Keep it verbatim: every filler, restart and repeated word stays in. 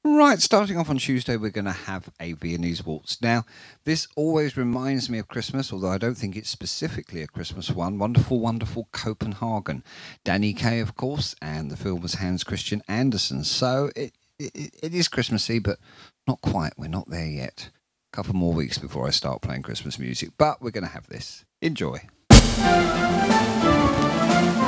Right, starting off on Tuesday, we're going to have a Viennese waltz. Now, this always reminds me of Christmas, although I don't think it's specifically a Christmas one. Wonderful, wonderful Copenhagen. Danny Kaye, of course, and the film was Hans Christian Andersen. So it, it, it is Christmassy, but not quite. We're not there yet. A couple more weeks before I start playing Christmas music, but we're going to have this. Enjoy.